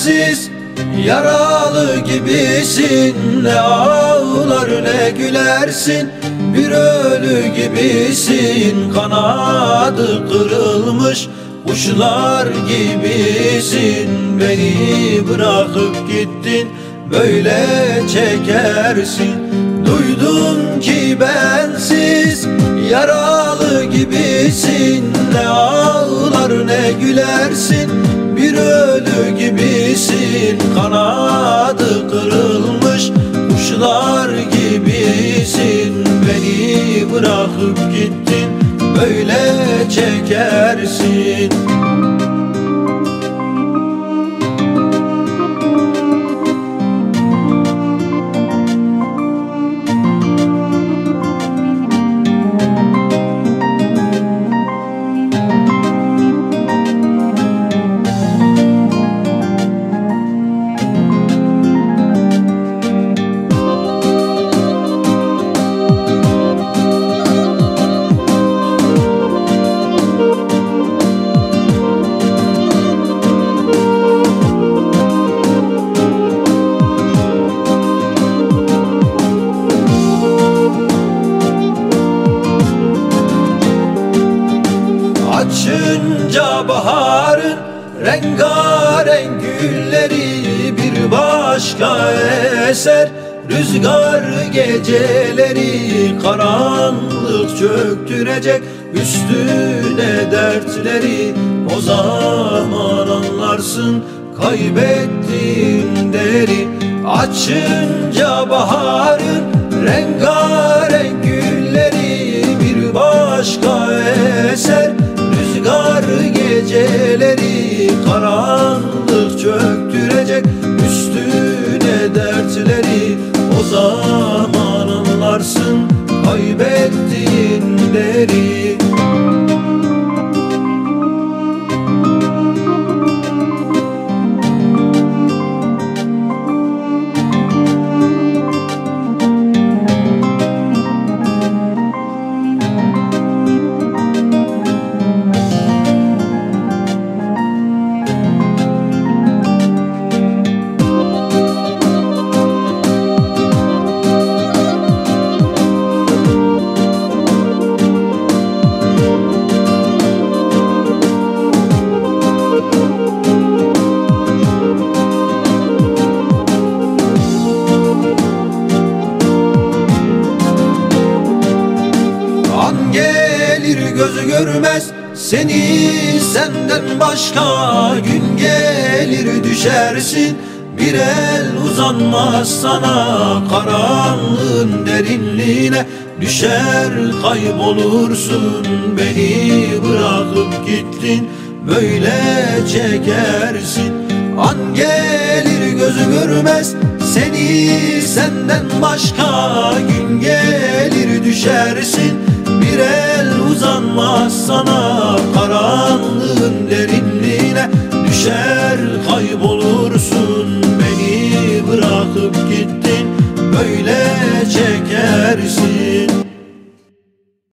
bensiz, yaralı gibisin. Ne ağlar ne gülersin, bir ölü gibisin. Kanadı kırılmış kuşlar gibisin. Beni bırakıp gittin, böyle çekersin. Duydum ki bensiz, yaralı gibisin. Ne ağlar ne gülersin, bir ölü gibisin. Kanadı kırılmış kuşlar gibisin. Beni bırakıp gittin, böyle çekersin. Açınca baharın rengarenk gülleri bir başka eser. Rüzgar geceleri karanlık çöktürecek üstüne dertleri. O zaman anlarsın kaybettiğin değeri. Açınca baharın rengarenk gülleri bir başka eser. Rüzgar geceleri karanlık çöktürecek üstüne dertleri. O zaman anlarsın kaybettiğin değeri. Gelir gözü görmez seni senden başka, gün gelir düşersin bir el uzanmaz sana. Karanlığın derinliğine düşer kaybolursun. Beni bırakıp gittin, böyle çekersin. An gelir gözü görmez seni senden başka, gün gelir düşersin bir el uzanmaz sana. Karanlığın